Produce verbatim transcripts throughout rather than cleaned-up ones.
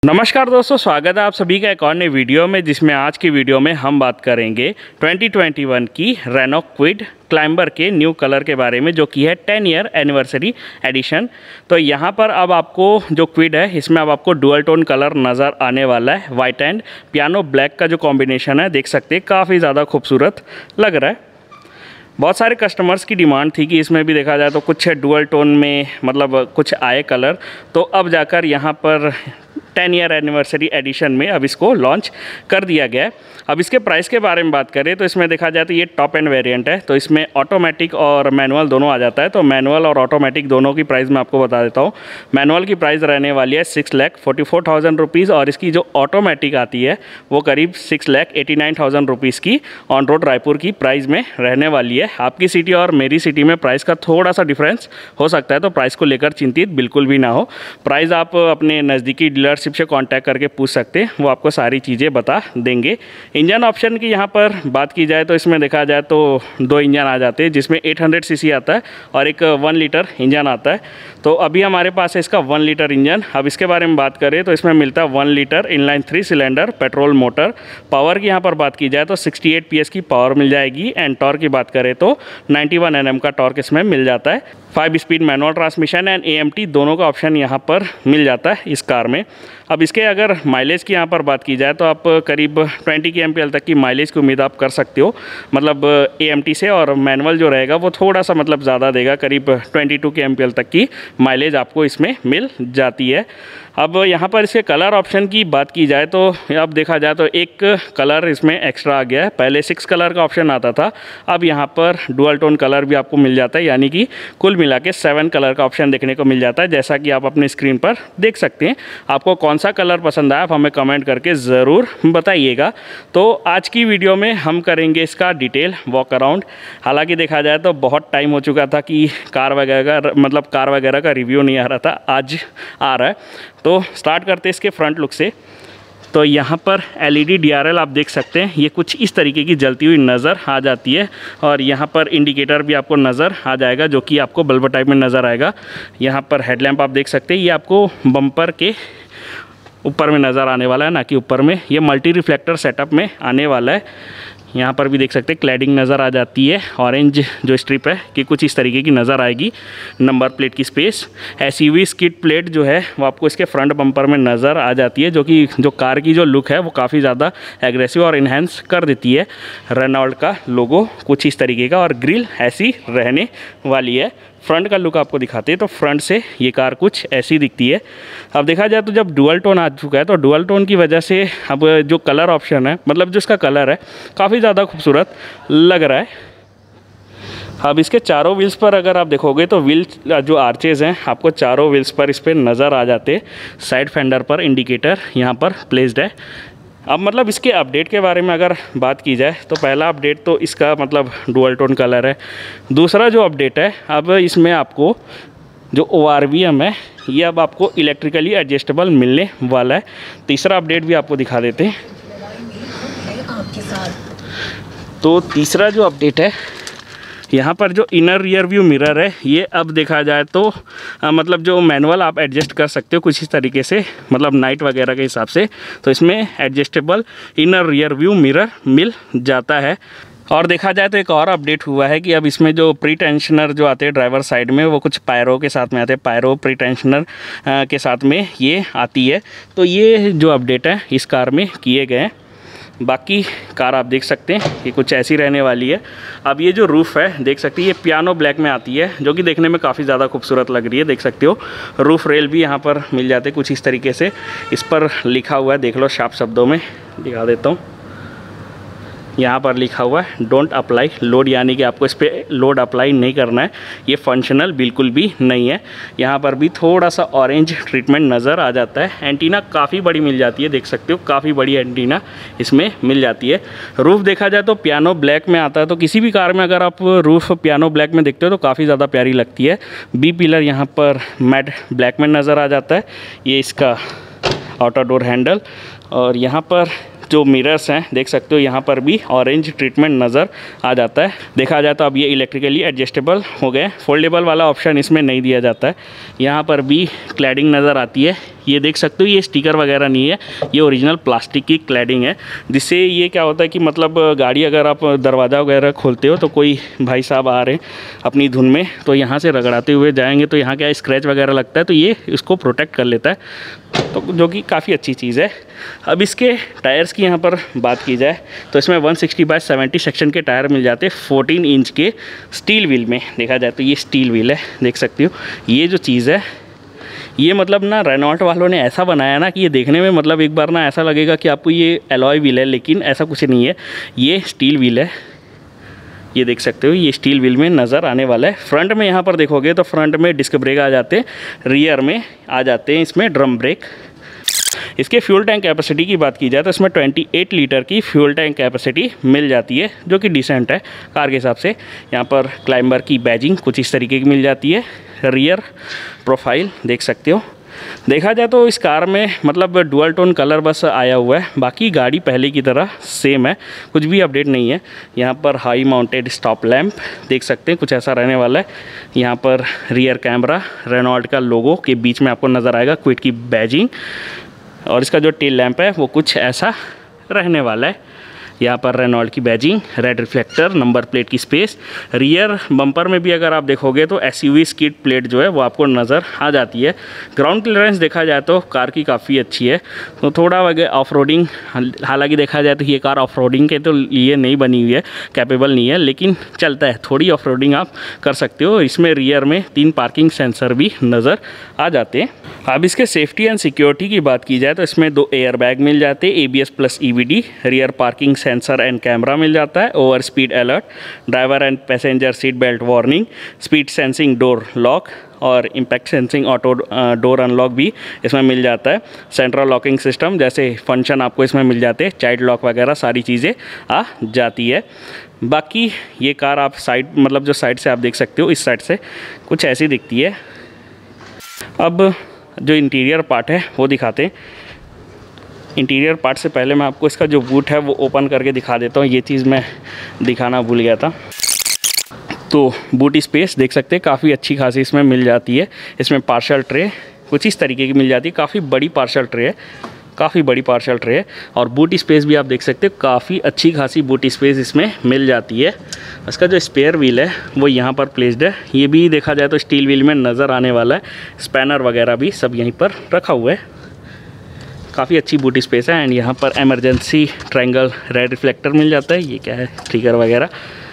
नमस्कार दोस्तों, स्वागत है आप सभी का एक और नई वीडियो में, जिसमें आज की वीडियो में हम बात करेंगे ट्वेंटी ट्वेंटी वन की रेनो क्विड क्लाइंबर के न्यू कलर के बारे में, जो कि है टेन ईयर एनिवर्सरी एडिशन। तो यहाँ पर अब आपको जो क्विड है, इसमें अब आपको डुअल टोन कलर नज़र आने वाला है। वाइट एंड पियानो ब्लैक का जो कॉम्बिनेशन है, देख सकते हैं काफ़ी ज़्यादा खूबसूरत लग रहा है। बहुत सारे कस्टमर्स की डिमांड थी कि इसमें भी देखा जाए तो कुछ डुअल टोन में मतलब कुछ आए कलर, तो अब जाकर यहाँ पर टेन ईयर एनिवर्सरी एडिशन में अब इसको लॉन्च कर दिया गया है। अब इसके प्राइस के बारे में बात करें तो इसमें देखा जाए तो ये टॉप एंड वेरिएंट है, तो इसमें ऑटोमेटिक और मैनुअल दोनों आ जाता है। तो मैनुअल और ऑटोमेटिक दोनों की प्राइस मैं आपको बता देता हूँ। मैनुअल की प्राइस रहने वाली है six lakh forty four thousand rupees और इसकी जो ऑटोमेटिक आती है वो करीब six lakh eighty nine thousand rupees की ऑन रोड रायपुर की प्राइस में रहने वाली है। आपकी सिटी और मेरी सिटी में प्राइस का थोड़ा सा डिफरेंस हो सकता है, तो प्राइस को लेकर चिंतित बिल्कुल भी ना हो। प्राइस आप अपने नज़दीकी डीलरशिप से कांटेक्ट करके पूछ सकते हैं, वो आपको सारी चीज़ें बता देंगे। इंजन ऑप्शन की यहाँ पर बात की जाए तो इसमें देखा जाए तो दो इंजन आ जाते हैं, जिसमें एट हंड्रेड सीसी आता है और एक वन लीटर इंजन आता है। तो अभी हमारे पास है इसका वन लीटर इंजन। अब इसके बारे में बात करें तो इसमें मिलता है one litre inline three cylinder petrol motor. Power की यहाँ पर बात की जाए तो सिक्सटी एट पी एस की पावर मिल जाएगी एंड टॉर्क की बात करें तो नाइन्टी वन एन एम का टॉर्क इसमें मिल जाता है। Five speed manual transmission and A M T दोनों का ऑप्शन यहाँ पर मिल जाता है इस कार में। अब इसके अगर माइलेज की यहाँ पर बात की जाए तो आप करीब ट्वेंटी के एम पी एल तक की माइलेज की उम्मीद आप कर सकते हो, मतलब ए एम टी से। और मैनुअल जो रहेगा वो थोड़ा सा मतलब ज़्यादा देगा, करीब twenty two K M P L तक की माइलेज आपको इसमें मिल जाती है। अब यहाँ पर इसके कलर ऑप्शन की बात की जाए तो अब देखा जाए तो एक कलर इसमें एक्स्ट्रा आ गया है। पहले सिक्स कलर का ऑप्शन आता था, अब यहाँ पर डुअल टोन कलर भी आपको मिल जाता है, यानी कि कुल मिला के सेवन कलर का ऑप्शन देखने को मिल जाता है, जैसा कि आप अपने स्क्रीन पर देख सकते हैं। आपको कौन सा कलर पसंद आया आप हमें कमेंट करके ज़रूर बताइएगा। तो आज की वीडियो में हम करेंगे इसका डिटेल वॉक अराउंड। हालांकि देखा जाए तो बहुत टाइम हो चुका था कि कार वगैरह का मतलब कार वगैरह का रिव्यू नहीं आ रहा था, आज आ रहा है। तो स्टार्ट करते हैं इसके फ्रंट लुक से। तो यहाँ पर L E D D R L आप देख सकते हैं, ये कुछ इस तरीके की जलती हुई नज़र आ जाती है और यहाँ पर इंडिकेटर भी आपको नज़र आ जाएगा, जो कि आपको बल्ब टाइप में नज़र आएगा। यहाँ पर हेडलैम्प आप देख सकते हैं, ये आपको बम्पर के ऊपर में नज़र आने वाला है, ना कि ऊपर में। ये मल्टी रिफ्लेक्टर सेटअप में आने वाला है। यहाँ पर भी देख सकते हैं क्लैडिंग नज़र आ जाती है, ऑरेंज जो स्ट्रिप है कि कुछ इस तरीके की नज़र आएगी। नंबर प्लेट की space, S U V skid plate जो है वो आपको इसके फ्रंट बम्पर में नज़र आ जाती है, जो कि जो कार की जो लुक है वो काफ़ी ज़्यादा एग्रेसिव और इन्हेंस कर देती है। रेनॉल्ट का लोगो कुछ इस तरीके का और ग्रिल ऐसी रहने वाली है। फ्रंट का लुक आपको दिखाते हैं तो फ्रंट से ये कार कुछ ऐसी दिखती है। अब देखा जाए तो जब डुअल टोन आ चुका है तो डुअल टोन की वजह से अब जो कलर ऑप्शन है, मतलब जो इसका कलर है, काफ़ी ज़्यादा खूबसूरत लग रहा है। अब इसके चारों व्हील्स पर अगर आप देखोगे तो व्हील जो आर्चेज़ हैं आपको चारों व्हील्स पर इस पर नज़र आ जाते। साइड फेंडर पर इंडिकेटर यहाँ पर प्लेस्ड है। अब मतलब इसके अपडेट के बारे में अगर बात की जाए तो पहला अपडेट तो इसका मतलब डुअल टोन कलर है। दूसरा जो अपडेट है, अब इसमें आपको जो ओ आर वी एम है ये अब आपको इलेक्ट्रिकली एडजस्टेबल मिलने वाला है। तीसरा अपडेट भी आपको दिखा देते हैं। तो तीसरा जो अपडेट है, यहाँ पर जो इनर रियर व्यू मिरर है ये अब देखा जाए तो आ, मतलब जो मैनुअल आप एडजस्ट कर सकते हो कुछ इस तरीके से, मतलब नाइट वगैरह के हिसाब से। तो इसमें adjustable inner rear view mirror मिल जाता है। और देखा जाए तो एक और अपडेट हुआ है कि अब इसमें जो प्री टेंशनर जो आते हैं ड्राइवर साइड में, वो कुछ पायरो के साथ में आते हैं, पायरो प्री टेंशनर के साथ में ये आती है। तो ये जो अपडेट है इस कार में किए गए हैं। बाकी कार आप देख सकते हैं कि कुछ ऐसी रहने वाली है। अब ये जो रूफ़ है देख सकते हैं, ये पियानो ब्लैक में आती है, जो कि देखने में काफ़ी ज़्यादा खूबसूरत लग रही है। देख सकते हो रूफ़ रेल भी यहाँ पर मिल जाते कुछ इस तरीके से। इस पर लिखा हुआ है, देख लो शार्प शब्दों में दिखा देता हूँ। यहाँ पर लिखा हुआ है डोंट अप्लाई लोड, यानी कि आपको इस पर लोड अप्लाई नहीं करना है। ये फंक्शनल बिल्कुल भी नहीं है। यहाँ पर भी थोड़ा सा ऑरेंज ट्रीटमेंट नज़र आ जाता है। एंटीना काफ़ी बड़ी मिल जाती है, देख सकते हो काफ़ी बड़ी एंटीना इसमें मिल जाती है। रूफ़ देखा जाए तो पियानो ब्लैक में आता है, तो किसी भी कार में अगर आप रूफ़ पियानो ब्लैक में देखते हो तो काफ़ी ज़्यादा प्यारी लगती है। बी पिलर यहाँ पर मैट ब्लैक में नज़र आ जाता है। ये इसका आउटर डोर हैंडल और यहाँ पर जो मिरर्स हैं देख सकते हो यहाँ पर भी ऑरेंज ट्रीटमेंट नज़र आ जाता है। देखा जाए तो अब ये इलेक्ट्रिकली एडजस्टेबल हो गए, फोल्डेबल वाला ऑप्शन इसमें नहीं दिया जाता है। यहाँ पर भी क्लैडिंग नज़र आती है, ये देख सकते हो, ये स्टिकर वगैरह नहीं है, ये ओरिजिनल प्लास्टिक की क्लैडिंग है, जिससे ये क्या होता है कि मतलब गाड़ी अगर आप दरवाज़ा वगैरह खोलते हो तो कोई भाई साहब आ रहे हैं अपनी धुन में तो यहाँ से रगड़ाते हुए जाएंगे तो यहाँ क्या स्क्रैच वगैरह लगता है, तो ये इसको प्रोटेक्ट कर लेता है, तो जो कि काफ़ी अच्छी चीज़ है। अब इसके टायर्स की यहाँ पर बात की जाए तो इसमें one sixty by seventy section के टायर मिल जाते हैं फोर्टीन इंच के स्टील व्हील में। देखा जाए तो ये स्टील व्हील है, देख सकते हो। ये जो चीज़ है ये मतलब ना रेनॉल्ट वालों ने ऐसा बनाया ना कि ये देखने में मतलब एक बार ना ऐसा लगेगा कि आपको ये एलॉय व्हील है, लेकिन ऐसा कुछ नहीं है, ये स्टील व्हील है। ये देख सकते हो, ये स्टील व्हील में नज़र आने वाला है। फ्रंट में यहाँ पर देखोगे तो फ्रंट में डिस्क ब्रेक आ जाते हैं, रियर में आ जाते हैं इसमें ड्रम ब्रेक। इसके फ्यूल टैंक कैपेसिटी की बात की जाए तो इसमें अट्ठाईस लीटर की फ्यूल टैंक कैपेसिटी मिल जाती है, जो कि डिसेंट है कार के हिसाब से। यहाँ पर क्लाइंबर की बैजिंग कुछ इस तरीके की मिल जाती है, रियर प्रोफाइल देख सकते हो। देखा जाए तो इस कार में मतलब डुअल टोन कलर बस आया हुआ है, बाकी गाड़ी पहले की तरह सेम है, कुछ भी अपडेट नहीं है। यहाँ पर हाई माउंटेड स्टॉप लैंप देख सकते हैं, कुछ ऐसा रहने वाला है। यहाँ पर रियर कैमरा, रेनॉल्ट का लोगो के बीच में आपको नज़र आएगा, क्विड की बैजिंग, और इसका जो टेल लैंप है वो कुछ ऐसा रहने वाला है। यहाँ पर रेनॉल्ट की badging, red reflector, number plate की स्पेस। रियर बम्पर में भी अगर आप देखोगे तो एसयूवी स्किड प्लेट जो है वो आपको नज़र आ जाती है। ग्राउंड क्लियरेंस देखा जाए तो कार की काफ़ी अच्छी है, तो थोड़ा वगैरह ऑफ रोडिंग, हालांकि देखा जाए तो ये कार ऑफ रोडिंग के तो लिए नहीं बनी हुई है, कैपेबल नहीं है, लेकिन चलता है, थोड़ी ऑफ रोडिंग आप कर सकते हो। इसमें रियर में तीन पार्किंग सेंसर भी नज़र आ जाते हैं। अब इसके सेफ्टी एंड सिक्योरिटी की बात की जाए तो इसमें दो एयर बैग मिल जाते हैं, ABS plus EVD, rear parking sensor and camera मिल जाता है, over speed alert, driver and passenger seat belt warning, speed sensing door lock और impact sensing auto door unlock भी इसमें मिल जाता है। सेंट्रल लॉकिंग सिस्टम जैसे फंक्शन आपको इसमें मिल जाते हैं, चाइल्ड लॉक वगैरह सारी चीज़ें आ जाती है। बाकी ये कार आप साइड मतलब जो साइड से आप देख सकते हो, इस साइड से कुछ ऐसी दिखती है। अब जो इंटीरियर पार्ट है वो दिखाते हैं। इंटीरियर पार्ट से पहले मैं आपको इसका जो बूट है वो ओपन करके दिखा देता हूँ, ये चीज़ मैं दिखाना भूल गया था। तो बूट स्पेस देख सकते हैं, काफ़ी अच्छी खासी इसमें मिल जाती है। इसमें पार्शल ट्रे कुछ इस तरीके की मिल जाती है, काफ़ी बड़ी पार्शल ट्रे है, काफ़ी बड़ी पार्शल ट्रे है। और बूट स्पेस भी आप देख सकते हो, काफ़ी अच्छी खासी बूट स्पेस इसमें मिल जाती है। इसका जो स्पेयर व्हील है वो यहाँ पर प्लेस्ड है, ये भी देखा जाए तो स्टील व्हील में नज़र आने वाला है। स्पैनर वगैरह भी सब यहीं पर रखा हुआ है, काफ़ी अच्छी बूट स्पेस है। एंड यहाँ पर इमरजेंसी ट्रायंगल रेड रिफ्लेक्टर मिल जाता है, ये क्या है, ट्रिगर वगैरह।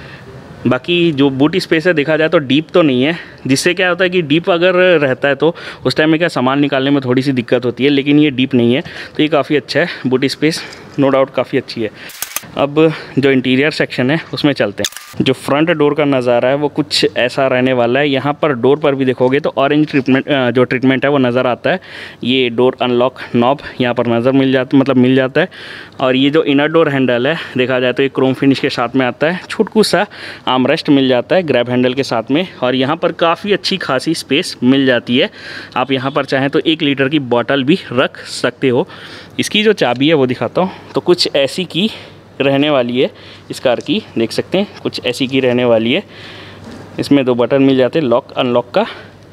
बाकी जो बूट स्पेस है देखा जाए तो डीप तो नहीं है, जिससे क्या होता है कि डीप अगर रहता है तो उस टाइम में क्या सामान निकालने में थोड़ी सी दिक्कत होती है, लेकिन ये डीप नहीं है, तो ये काफ़ी अच्छा है। बूट स्पेस नो डाउट काफ़ी अच्छी है। अब जो इंटीरियर सेक्शन है उसमें चलते हैं। जो फ्रंट डोर का नज़ारा है वो कुछ ऐसा रहने वाला है। यहाँ पर डोर पर भी देखोगे तो ऑरेंज ट्रीटमेंट जो ट्रीटमेंट है वो नज़र आता है। ये डोर अनलॉक नॉब यहाँ पर नज़र मिल जाता मतलब मिल जाता है। और ये जो इनर डोर हैंडल है देखा जाए तो ये क्रोम फिनिश के साथ में आता है। छुटकू सा आर्मरेस्ट मिल जाता है ग्रैब हैंडल के साथ में, और यहाँ पर काफ़ी अच्छी खासी स्पेस मिल जाती है। आप यहाँ पर चाहें तो एक लीटर की बॉटल भी रख सकते हो। इसकी जो चाबी है वो दिखाता हूँ, तो कुछ ऐसी की रहने वाली है इस कार की, देख सकते हैं कुछ ऐसी की रहने वाली है। इसमें दो बटन मिल जाते हैं लॉक अनलॉक का।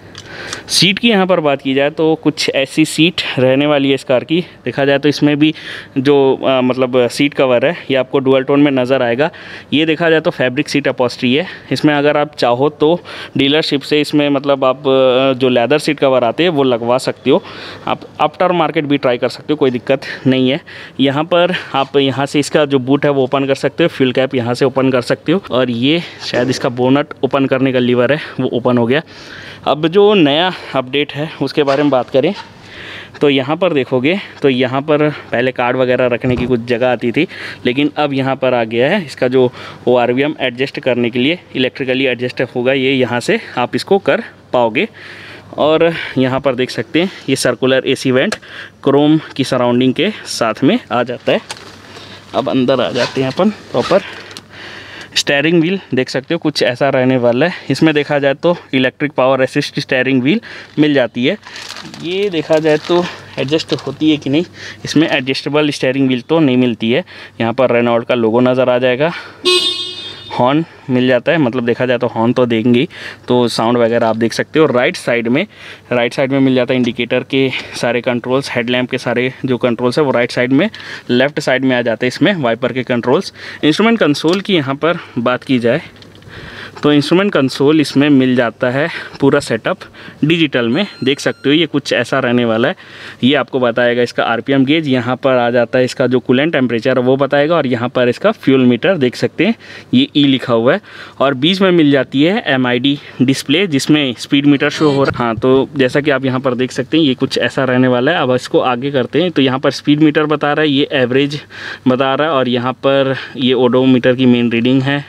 सीट की यहाँ पर बात की जाए तो कुछ ऐसी सीट रहने वाली है इस कार की। देखा जाए तो इसमें भी जो आ, मतलब सीट कवर है ये आपको डुअल टोन में नज़र आएगा। ये देखा जाए तो फैब्रिक सीट अपॉस्ट्री है। इसमें अगर आप चाहो तो डीलरशिप से इसमें मतलब आप जो लेदर सीट कवर आते हैं वो लगवा सकते हो। आप आफ्टर मार्केट भी ट्राई कर सकते हो, कोई दिक्कत नहीं है। यहाँ पर आप यहाँ से इसका जो बूट है वो ओपन कर सकते हो, फ्यूल कैप यहाँ से ओपन कर सकते हो, और ये शायद इसका बोनट ओपन करने का लीवर है वो ओपन हो गया। अब जो नया अपडेट है उसके बारे में बात करें तो यहाँ पर देखोगे तो यहाँ पर पहले कार्ड वगैरह रखने की कुछ जगह आती थी, लेकिन अब यहाँ पर आ गया है इसका जो O R V M adjust करने के लिए इलेक्ट्रिकली एडजस्ट होगा। ये यहाँ से आप इसको कर पाओगे। और यहाँ पर देख सकते हैं ये सर्कुलर एसी वेंट क्रोम की सराउंडिंग के साथ में आ जाता है। अब अंदर आ जाते हैं अपन प्रॉपर। स्टेयरिंग व्हील देख सकते हो कुछ ऐसा रहने वाला है। इसमें देखा जाए तो electric power assist steering wheel मिल जाती है। ये देखा जाए तो एडजस्ट होती है कि नहीं, इसमें एडजस्टेबल स्टेयरिंग व्हील तो नहीं मिलती है। यहाँ पर रेनॉल्ट का लोगो नज़र आ जाएगा। हॉर्न मिल जाता है, मतलब देखा जाए तो हॉर्न तो देंगे, तो साउंड वगैरह आप देख सकते हो। राइट साइड में राइट साइड में मिल जाता है इंडिकेटर के सारे कंट्रोल्स, हेडलैम्प के सारे जो कंट्रोल्स है वो राइट साइड में। लेफ़्ट साइड में आ जाते हैं इसमें वाइपर के कंट्रोल्स। इंस्ट्रूमेंट कंसोल की यहाँ पर बात की जाए तो इंस्ट्रूमेंट कंसोल इसमें मिल जाता है पूरा सेटअप डिजिटल में, देख सकते हो। ये कुछ ऐसा रहने वाला है। ये आपको बताएगा इसका आरपीएम गेज, यहाँ पर आ जाता है इसका जो कूलेंट टेम्परेचर है वो बताएगा, और यहाँ पर इसका फ्यूल मीटर देख सकते हैं, ये ई लिखा हुआ है। और बीच में मिल जाती है एमआईडी डिस्प्ले जिसमें स्पीड मीटर शो हो रहा है। हाँ, तो जैसा कि आप यहाँ पर देख सकते हैं ये कुछ ऐसा रहने वाला है। अब इसको आगे करते हैं तो यहाँ पर स्पीड मीटर बता रहा है, ये एवरेज बता रहा है, और यहाँ पर ये ओडोमीटर की मेन रीडिंग है,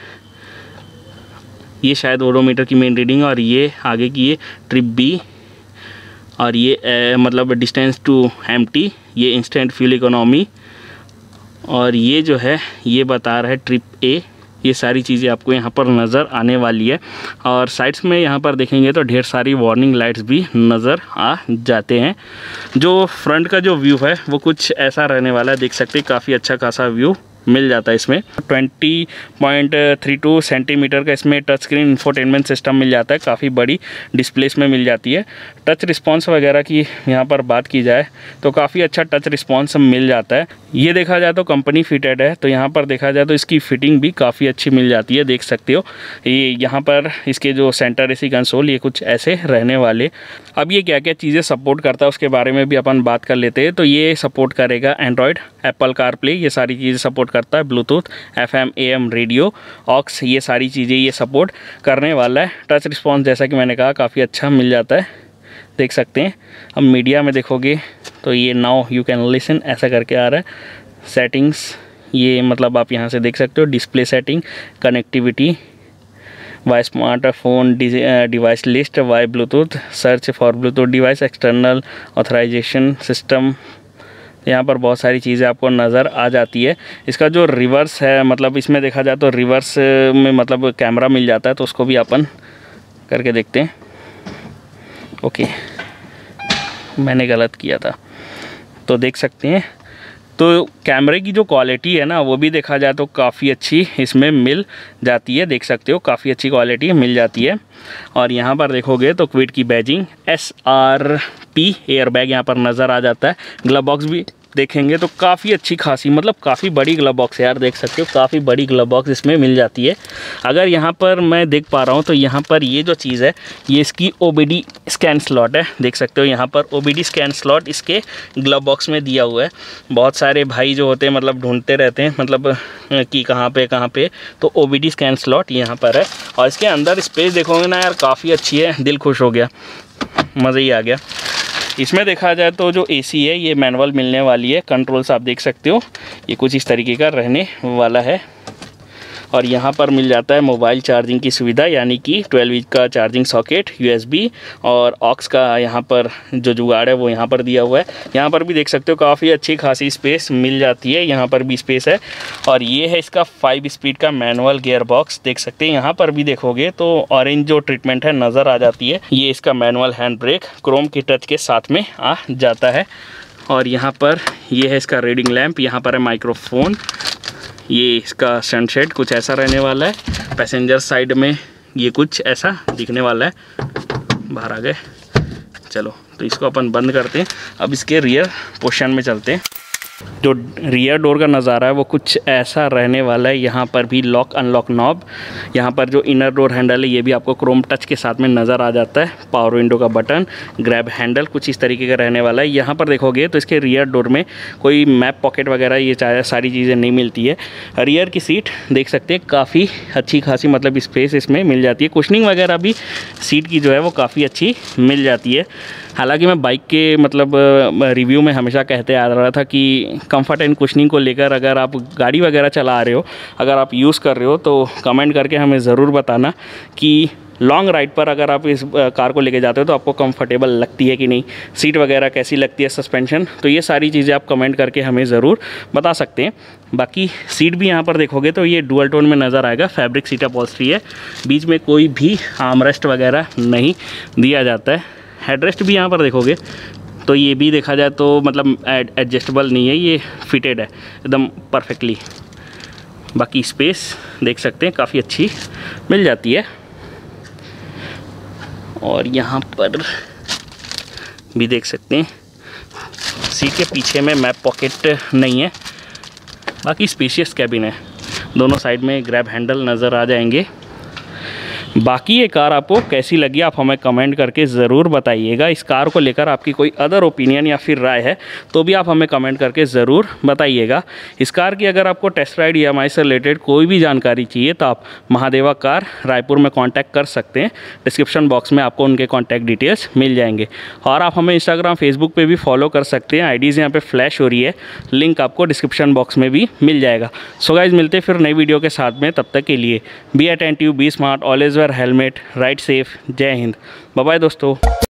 ये शायद ओडोमीटर की मेन रीडिंग, और ये आगे की ये ट्रिप बी, और ये ए, मतलब डिस्टेंस टू एम्प्टी, ये इंस्टेंट फ्यूल इकोनॉमी, और ये जो है ये बता रहा है ट्रिप ए। ये सारी चीज़ें आपको यहाँ पर नज़र आने वाली है। और साइड्स में यहाँ पर देखेंगे तो ढेर सारी वार्निंग लाइट्स भी नज़र आ जाते हैं। जो फ्रंट का जो व्यू है वो कुछ ऐसा रहने वाला है, देख सकते हैं काफ़ी अच्छा खासा व्यू मिल जाता है इसमें। Twenty point three two centimetre का इसमें टच स्क्रीन इंफोटेनमेंट सिस्टम मिल जाता है, काफ़ी बड़ी डिस्प्ले में मिल जाती है। टच रिस्पांस वगैरह की यहाँ पर बात की जाए तो काफ़ी अच्छा टच रिस्पांस मिल जाता है। ये देखा जाए तो कंपनी फिटेड है, तो यहाँ पर देखा जाए तो इसकी फिटिंग भी काफ़ी अच्छी मिल जाती है, देख सकते हो। ये यहाँ पर इसके जो सेंटर एसी कंसोल ये कुछ ऐसे रहने वाले। अब ये क्या क्या चीज़ें सपोर्ट करता है उसके बारे में भी अपन बात कर लेते हैं। तो ये सपोर्ट करेगा एंड्रॉयड, एप्पल कारप्ले, ये सारी चीज़ें सपोर्ट करता है। Bluetooth, FM, AM radio, aux, ये सारी चीज़ें ये सपोर्ट करने वाला है। टच रिस्पांस जैसा कि मैंने कहा काफ़ी अच्छा मिल जाता है, देख सकते हैं। अब मीडिया में देखोगे तो ये नाउ यू कैन लिसन ऐसा करके आ रहा है। सेटिंग्स, ये मतलब आप यहाँ से देख सकते हो। Display setting, connectivity, via smartphone device list, via Bluetooth, search for Bluetooth device, external authorisation system, यहाँ पर बहुत सारी चीज़ें आपको नज़र आ जाती है। इसका जो रिवर्स है, मतलब इसमें देखा जाए तो रिवर्स में मतलब कैमरा मिल जाता है, तो उसको भी अपन करके देखते हैं। ओके, मैंने गलत किया था, तो देख सकते हैं। तो कैमरे की जो क्वालिटी है ना वो भी देखा जाए तो काफ़ी अच्छी इसमें मिल जाती है, देख सकते हो काफ़ी अच्छी क्वालिटी मिल जाती है। और यहाँ पर देखोगे तो क्विड की badging, S R P airbag यहाँ पर नज़र आ जाता है। ग्लव बॉक्स भी देखेंगे तो काफ़ी अच्छी खासी, मतलब काफ़ी बड़ी ग्लव बॉक्स है यार, देख सकते हो काफ़ी बड़ी ग्लव बॉक्स इसमें मिल जाती है। अगर यहाँ पर मैं देख पा रहा हूँ तो यहाँ पर ये जो चीज़ है ये इसकी O B D scan slot है, देख सकते हो यहाँ पर O B D scan slot इसके ग्लव बॉक्स में दिया हुआ है। बहुत सारे भाई जो होते हैं मतलब ढूंढते रहते हैं मतलब कि कहाँ पे कहाँ पे, तो O B D scan slot यहाँ पर है। और इसके अंदर स्पेस देखोगे ना यार काफ़ी अच्छी है, दिल खुश हो गया, मज़ा ही आ गया। इसमें देखा जाए तो जो एसी है ये मैनुअल मिलने वाली है। कंट्रोल्स आप देख सकते हो ये कुछ इस तरीके का रहने वाला है। और यहाँ पर मिल जाता है मोबाइल चार्जिंग की सुविधा, यानी कि ट्वेल्व इंच का चार्जिंग सॉकेट, यूएसबी और ऑक्स का यहाँ पर जो जुगाड़ है वो यहाँ पर दिया हुआ है। यहाँ पर भी देख सकते हो काफ़ी अच्छी खासी स्पेस मिल जाती है, यहाँ पर भी स्पेस है। और ये है इसका फाइव स्पीड का मैनुअल गियर बॉक्स, देख सकते हैं। यहाँ पर भी देखोगे तो ऑरेंज जो ट्रीटमेंट है नज़र आ जाती है। ये इसका मैनुअल हैंड ब्रेक क्रोम की टच के साथ में आ जाता है। और यहाँ पर ये है इसका रीडिंग लैंप, यहाँ पर है माइक्रोफोन, ये इसका सनशेड कुछ ऐसा रहने वाला है। पैसेंजर साइड में ये कुछ ऐसा दिखने वाला है। बाहर आ गए, चलो तो इसको अपन बंद करते हैं। अब इसके रियर पोर्शन में चलते हैं। जो रियर डोर का नज़ारा है वो कुछ ऐसा रहने वाला है। यहाँ पर भी लॉक अनलॉक नॉब, यहाँ पर जो इनर डोर हैंडल है ये भी आपको क्रोम टच के साथ में नज़र आ जाता है। पावर विंडो का बटन, ग्रैब हैंडल कुछ इस तरीके का रहने वाला है। यहाँ पर देखोगे तो इसके रियर डोर में कोई मैप पॉकेट वगैरह ये सारी चीज़ें नहीं मिलती है। रियर की सीट देख सकते हैं काफ़ी अच्छी खासी मतलब स्पेस इसमें मिल जाती है। कुशनिंग वगैरह भी सीट की जो है वो काफ़ी अच्छी मिल जाती है। हालांकि मैं बाइक के मतलब रिव्यू में हमेशा कहते आ रहा था कि कंफर्ट एंड कुशनिंग को लेकर अगर आप गाड़ी वगैरह चला रहे हो, अगर आप यूज़ कर रहे हो तो कमेंट करके हमें ज़रूर बताना कि लॉन्ग राइड पर अगर आप इस कार को लेके जाते हो तो आपको कंफर्टेबल लगती है कि नहीं, सीट वगैरह कैसी लगती है, सस्पेंशन, तो ये सारी चीज़ें आप कमेंट करके हमें ज़रूर बता सकते हैं। बाकी सीट भी यहाँ पर देखोगे तो ये डुअल टोन में नज़र आएगा, फैब्रिक सीट अपॉल्स्ट्री है, बीच में कोई भी आर्मरेस्ट वगैरह नहीं दिया जाता है। हेडरेस्ट भी यहाँ पर देखोगे तो ये भी देखा जाए तो मतलब एडजस्टेबल नहीं है, ये फिटेड है एकदम परफेक्टली। बाकी स्पेस देख सकते हैं काफ़ी अच्छी मिल जाती है। और यहाँ पर भी देख सकते हैं सीट के पीछे में मैप पॉकेट नहीं है। बाकी स्पेशियस कैबिन है, दोनों साइड में ग्रैब हैंडल नज़र आ जाएंगे। बाकी ये कार आपको कैसी लगी आप हमें कमेंट करके ज़रूर बताइएगा। इस कार को लेकर आपकी कोई अदर ओपिनियन या फिर राय है तो भी आप हमें कमेंट करके ज़रूर बताइएगा। इस कार की अगर आपको test ride E M I से रिलेटेड कोई भी जानकारी चाहिए तो आप महादेवा कार रायपुर में कांटेक्ट कर सकते हैं। डिस्क्रिप्शन बॉक्स में आपको उनके कॉन्टैक्ट डिटेल्स मिल जाएंगे। और आप हमें इंस्टाग्राम फेसबुक पर भी फॉलो कर सकते हैं, आई डीज़ यहाँ पर फ्लैश हो रही है, लिंक आपको डिस्क्रिप्शन बॉक्स में भी मिल जाएगा। सो गाइस मिलते फिर नई वीडियो के साथ में, तब तक के लिए be attentive, be smart, always wear helmet, ride safe. जय हिंद, बाय बाय दोस्तों।